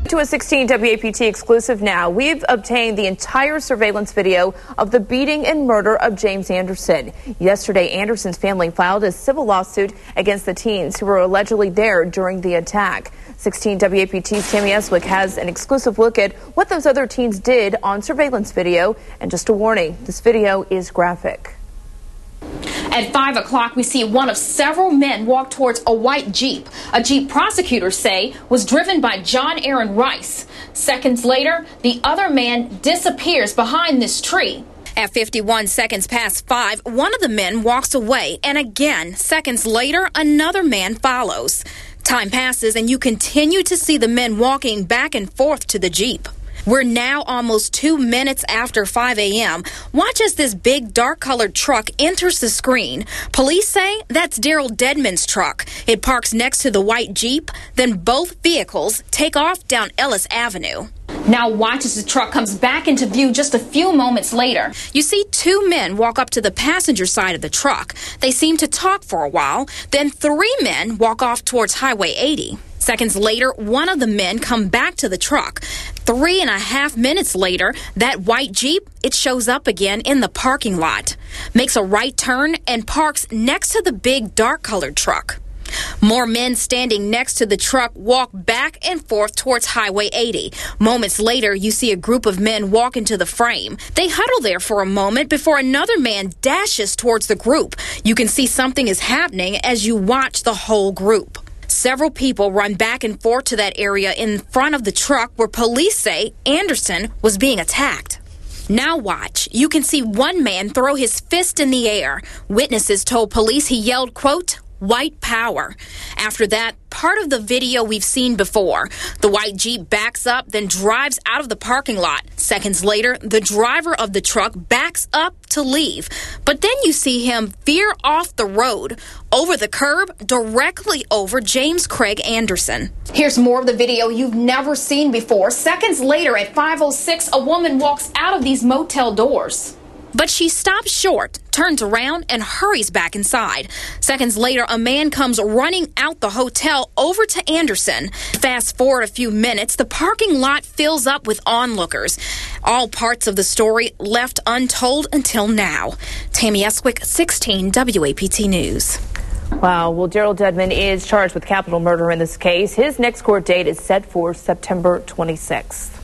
To a 16 WAPT exclusive now. We've obtained the entire surveillance video of the beating and murder of James Anderson. Yesterday, Anderson's family filed a civil lawsuit against the teens who were allegedly there during the attack. 16 WAPT's Tammy Eswick has an exclusive look at what those other teens did on surveillance video. And just a warning, this video is graphic. At 5 o'clock, we see one of several men walk towards a white Jeep. A Jeep prosecutors say was driven by John Aaron Rice. Seconds later, the other man disappears behind this tree. At 51 seconds past 5, one of the men walks away, and again, seconds later, another man follows. Time passes, and you continue to see the men walking back and forth to the Jeep. We're now almost 2 minutes after 5 a.m. Watch as this big dark-colored truck enters the screen. Police say that's Daryl Dedman's truck. It parks next to the white Jeep. Then both vehicles take off down Ellis Avenue. Now watch as the truck comes back into view just a few moments later. You see 2 men walk up to the passenger side of the truck. They seem to talk for a while. Then 3 men walk off towards Highway 80. Seconds later, one of the men come back to the truck. 3.5 minutes later, that white Jeep, it shows up again in the parking lot, makes a right turn and parks next to the big dark-colored truck. More men standing next to the truck walk back and forth towards Highway 80. Moments later, you see a group of men walk into the frame. They huddle there for a moment before another man dashes towards the group. You can see something is happening as you watch the whole group. Several people run back and forth to that area in front of the truck where police say Anderson was being attacked. Now watch. You can see one man throw his fist in the air. Witnesses told police he yelled, quote, "White power." After that, part of the video we've seen before. The white Jeep backs up, then drives out of the parking lot. Seconds later, the driver of the truck backs up to leave. But then you see him veer off the road, over the curb, directly over James Craig Anderson. Here's more of the video you've never seen before. Seconds later, at 5:06, a woman walks out of these motel doors. But she stops short, turns around, and hurries back inside. Seconds later, a man comes running out the hotel over to Anderson. Fast forward a few minutes, the parking lot fills up with onlookers. All parts of the story left untold until now. Tammy Eswick, 16 WAPT News. Wow. Well, Daryl Dedman is charged with capital murder in this case. His next court date is set for September 26th.